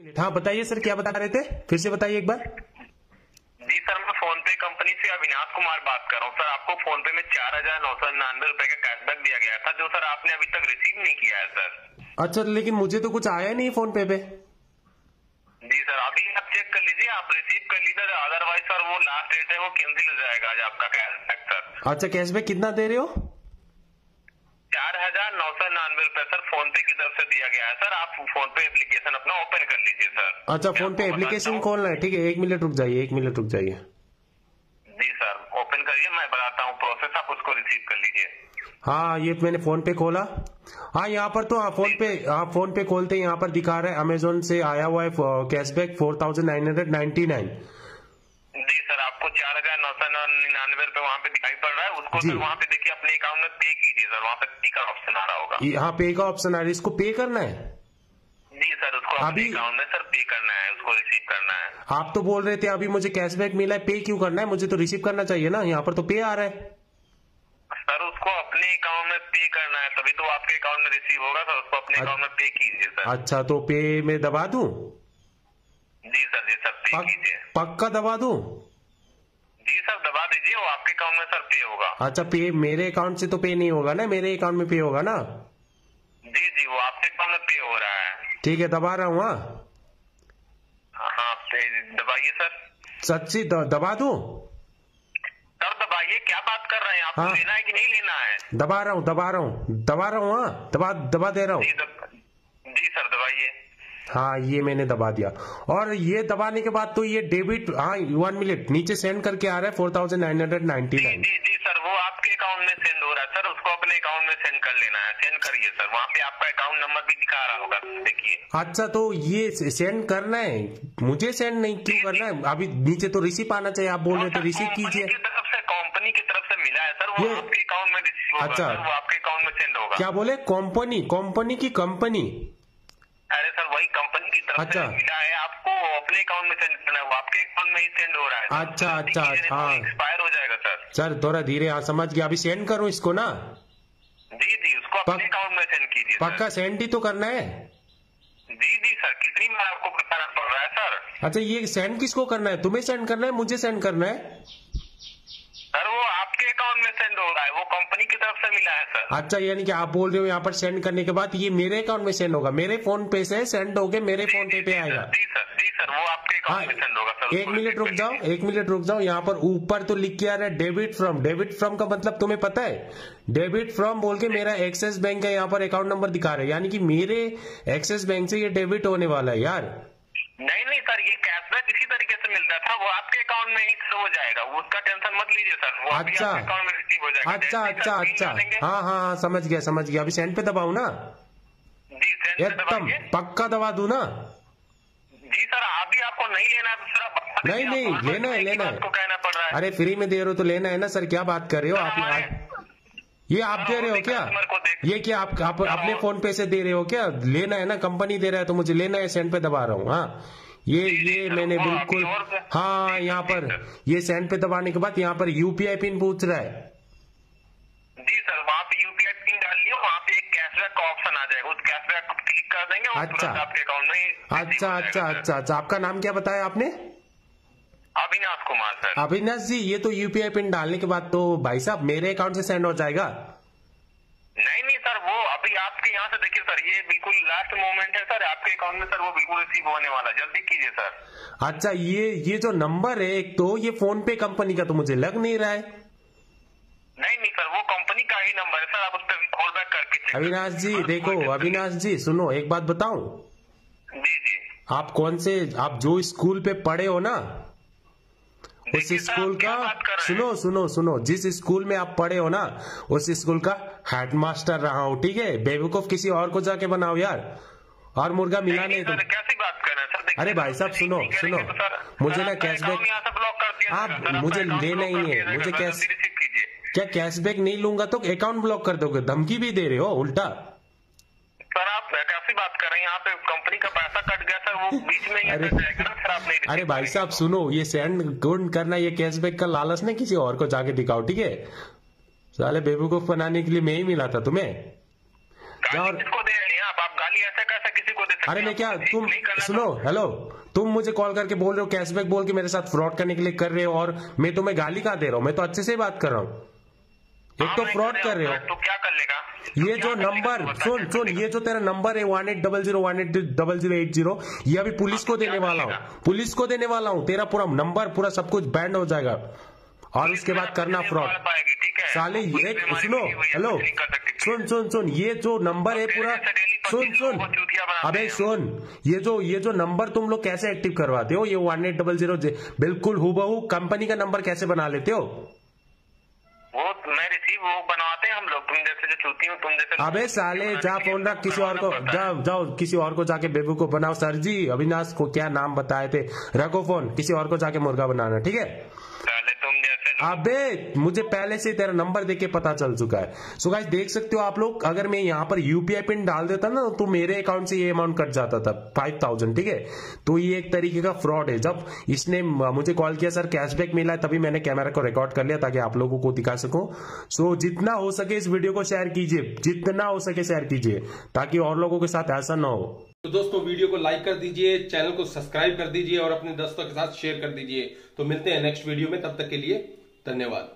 Minute. हाँ बताइए sir, क्या बता रहे थे, फिर से बताइए एक बार। जी सर, मैं फोन पे कंपनी से अविनाश कुमार बात कर रहा हूँ। सर आपको फोन पे में 4,999 का कैशबैक दिया गया था, जो सर आपने अभी तक रिसीव नहीं किया है सर। अच्छा, लेकिन मुझे तो कुछ आया नहीं फोन पे। जी सर, अभी आप चेक कर लीजिए, आप रिसीव कर लीजिए, अदरवाइज सर वो लास्ट डेट है, वो कैंसिल हो जाएगा आज आपका कैशबैक सर। अच्छा, कैशबैक कितना दे रहे हो? 4,999 सर फोन पे की तरफ से दिया गया है सर। आप फोन पे एप्लीकेशन अपना ओपन कर लीजिए सर। अच्छा, फोन पे एप्लीकेशन खोलना है, ठीक है, 1 मिनट रुक जाइए, 1 मिनट रुक जाइए। जी सर, ओपन करिए, मैं बताता हूँ प्रोसेस, आप उसको रिसीव कर लीजिए। हाँ, ये मैंने फोन पे खोला। हाँ, यहाँ पर तो फोन पे खोलते हैं, यहाँ पर दिखा रहा है अमेजोन से आया हुआ है कैशबैक 4,999। जी सर, आपको 4,999 रुपए वहाँ पे दिखाई पड़ रहा है, उसको सर वहाँ पे देखिए अपने अकाउंट में पे कीजिए सर, वहाँ पे पे का ऑप्शन आ रहा होगा। यहाँ पे का ऑप्शन आ रहा है, इसको पे करना है? जी सर, उसको अपने अकाउंट में सर पे करना है, उसको रिसीव करना है। आप तो बोल रहे थे अभी मुझे कैशबैक मिला है, पे क्यों करना है? मुझे तो रिसीव करना चाहिए ना, यहाँ पर तो पे आ रहा है। सर उसको अपने अकाउंट में पे करना है, तभी तो आपके अकाउंट में रिसीव होगा सर, उसको अपने अकाउंट में पे कीजिए सर। अच्छा, तो पे में दबा दूं? जी सर पे कीजिए। पक्का दबा दूं? जी सर, दबा दीजिए, वो आपके अकाउंट में सर पे होगा। अच्छा, पे मेरे अकाउंट से तो पे नहीं होगा ना, मेरे अकाउंट में पे होगा ना? जी, वो आपके अकाउंट में पे हो रहा है। ठीक है, दबा रहा हूँ। हाँ, पे दबाइए सर। सच्ची दबा दूं? सर दबाइए, क्या बात कर रहे हैं, आपको लेना है कि नहीं लेना है? दबा रहा हूँ। हाँ, दबा दे रहा हूँ। जी सर, दबाइए। हाँ, ये मैंने दबा दिया। और ये दबाने के बाद तो ये डेबिट, हाँ 1 मिनट, नीचे सेंड करके आ रहा है 4,999। जी सर, वो आपके अकाउंट में सेंड हो रहा है सर, उसको अपने अकाउंट में सेंड कर लेना है। सेंड करिए सर, वहाँ पे आपका अकाउंट नंबर भी दिखा रहा होगा, देखिए। अच्छा, तो ये सेंड करना है, मुझे सेंड नहीं क्यों करना है? अभी नीचे तो रिसीव आना चाहिए, आप बोल रहे थे रिसीव कीजिए। कंपनी की तरफ से मिला है सर, वो आपके अकाउंट में रिसीव होगा। अच्छा, वो आपके अकाउंट में सेंड होगा। क्या बोले? कंपनी की कंपनी? अरे सर, वही कंपनी की तरफ से मिला है, आपको अपने अकाउंट में सेंड करना है, वो आपके अकाउंट में ही सेंड हो रहा है। अच्छा, हाँ, एक्सपायर हो जाएगा सर। थोड़ा धीरे, हाँ समझ गया। अभी सेंड करूँ इसको ना? जी, उसको अपने अकाउंट में सेंड कीजिए। पक्का सेंड ही तो करना है? जी सर, कितनी बार आपको बताना पड़ रहा है सर? अच्छा, ये सेंड किसको करना है? तुम्हें सेंड करना है, मुझे सेंड करना है? सर वो आपके अकाउंट में सेंड हो रहा है, वो कंपनी की तरफ से मिला है सर। अच्छा, यानी कि आप बोल रहे हो यहाँ पर सेंड करने के बाद ये मेरे अकाउंट में सेंड होगा, मेरे फोन पे से सेंड होके मेरे फोन पे आएगा? जी सर, वो आपके अकाउंट में सेंड होगा सर। 1 मिनट रुक जाओ, यहाँ पर ऊपर तो लिख के आ रहा है डेबिट फ्रॉम का मतलब तुम्हें पता है? डेबिट फ्रॉम बोल के मेरा एक्सिस बैंक का यहाँ पर अकाउंट नंबर दिखा रहा है, यानी कि मेरे एक्सिस बैंक से ये डेबिट होने वाला है यार। नहीं सर, ये कैशबैक इसी तरीके से मिलता था, वो आपके अकाउंट में ही हो जाएगा, वो उसका टेंशन मत लीजिए सर, वो अच्छा, आपके अकाउंट में रिसीव हो जाएगा। अच्छा, हाँ, समझ गया। अभी सेंड पे दबाऊ ना? जी, सेंड पे दबाइए। पक्का दबा दूं ना? जी सर, अभी आपको नहीं लेना है तो सर नहीं, लेना है। आपको कहना पड़ रहा है। अरे फ्री में दे रहे हो तो लेना है ना सर, क्या बात कर रहे हो आप? ये आप दे रहे हो क्या? ये क्या आप अपने फोन पे से दे रहे हो क्या? लेना है ना, कंपनी दे रहा है तो मुझे लेना है, सेंड पे दबा रहा हूँ। हाँ, ये मैंने बिल्कुल, हाँ यहाँ पर ये सेंड पे दबाने के बाद यहाँ पर यूपीआई पिन पूछ रहा है। जी सर, वहाँ पे यूपीआई पिन डालिए, वहाँ पे एक कैशबैक का ऑप्शन आ जाएगा, उस कैशबैक को क्लिक कर देंगे और तुरंत आपके अकाउंट में। अच्छा, आपका नाम क्या बताया आपने? अविनाश कुमार सर। अविनाश जी, ये तो यूपीआई पिन डालने के बाद तो भाई साहब मेरे अकाउंट से सेंड हो जाएगा? नहीं सर, वो अभी आपके यहाँ से देखिए सर, ये बिल्कुल लास्ट मोमेंट है सर, आपके अकाउंट में सर वो बिल्कुल रिसीव होने वाला, जल्दी कीजिए सर। अच्छा, ये जो नंबर है एक तो ये फोन पे कंपनी का तो मुझे लग नहीं रहा है। नहीं सर, वो कंपनी का ही नंबर है सर, आप उस पर कॉल बैक करके। अविनाश जी देखो, अविनाश जी सुनो, एक बात बताऊं? जी, आप जो स्कूल पे पढ़े हो ना, उस स्कूल का, सुनो, जिस स्कूल में आप पढ़े हो ना, उस स्कूल का हेडमास्टर रहा हूँ, ठीक है? बेवकूफ किसी और को जाके बनाओ यार, और मुर्गा मिला नहीं तो। कैसी बात कर रहे हैं सर? अरे भाई साहब सुनो, मुझे ना कैशबैक, आप मुझे लेना ही नहीं है, मुझे क्या कैशबैक नहीं लूंगा तो अकाउंट ब्लॉक कर दोगे? धमकी भी दे रहे हो उल्टा। सर आप कैसी बात कर रहे हैं? यहाँ पे कंपनी का पैसा कट गया सर, वो बीच में ही जाएगा ना सर, आप नहीं। अरे भाई साहब सुनो, ये सेंड गुड करना, ये कैशबैक का लालच नहीं किसी और को जाके दिखाओ, ठीक है? साले बेवकूफ बनाने के लिए मैं ही मिला था तुम्हें। किसको दे रहे हैं आप गाली? ऐसा कैसा किसी को दे सकते। अरे मैं क्या, तुम नहीं करना सुनो, हेलो, तुम मुझे कॉल करके बोल रहे हो कैशबैक बोल के मेरे साथ फ्रॉड करने के लिए कर रहे हो, और मैं तुम्हें गाली कहाँ दे रहा हूँ? मैं तो अच्छे से बात कर रहा हूँ। एक तो फ्रॉड कर रहे हो। तो क्या कर लेगा? ये जो नंबर सुन, ये जो तेरा नंबर है 1800180080, ये अभी पुलिस को देने वाला हूँ, पुलिस को देने वाला हूँ। तेरा पूरा नंबर, पूरा सब कुछ बैंड हो जाएगा, और उसके बाद करना फ्रॉड। साले ये सुनो, हेलो, सुन, ये जो नंबर है पूरा, सुन, अबे सुन, ये जो नंबर तुम लोग कैसे एक्टिव करवाते हो? ये 1800 बिल्कुल हूबहू कंपनी का नंबर कैसे बना लेते हो? वो मैं रिसीव वो बनवाते हैं हम लोग, तुम जैसे जो चूती हो, तुम जैसे। अबे साले जा, फोन रख, किसी और को जाओ किसी और को जाके बेबू को बनाओ। सर जी, अविनाश को क्या नाम बताए थे, रखो फोन, किसी और को जाके मुर्गा बनाना, ठीक है? तुम जैसे अबे मुझे पहले से तेरा नंबर देके पता चल चुका है। सो गाइस देख सकते हो आप लोग, अगर मैं यहाँ पर यूपीआई पिन डाल देता ना तो मेरे अकाउंट से ये अमाउंट कट जाता था 5000, ठीक है? तो ये एक तरीके का फ्रॉड है। जब इसने मुझे कॉल किया सर कैशबैक मिला है, तभी मैंने कैमरा को रिकॉर्ड कर लिया ताकि आप लोगों को दिखा सकूं। सो जितना हो सके इस वीडियो को शेयर कीजिए, जितना हो सके शेयर कीजिए, ताकि और लोगों के साथ ऐसा ना हो। तो दोस्तों वीडियो को लाइक कर दीजिए, चैनल को सब्सक्राइब कर दीजिए और अपने दोस्तों के साथ शेयर कर दीजिए। तो मिलते हैं नेक्स्ट वीडियो में, तब तक के लिए धन्यवाद।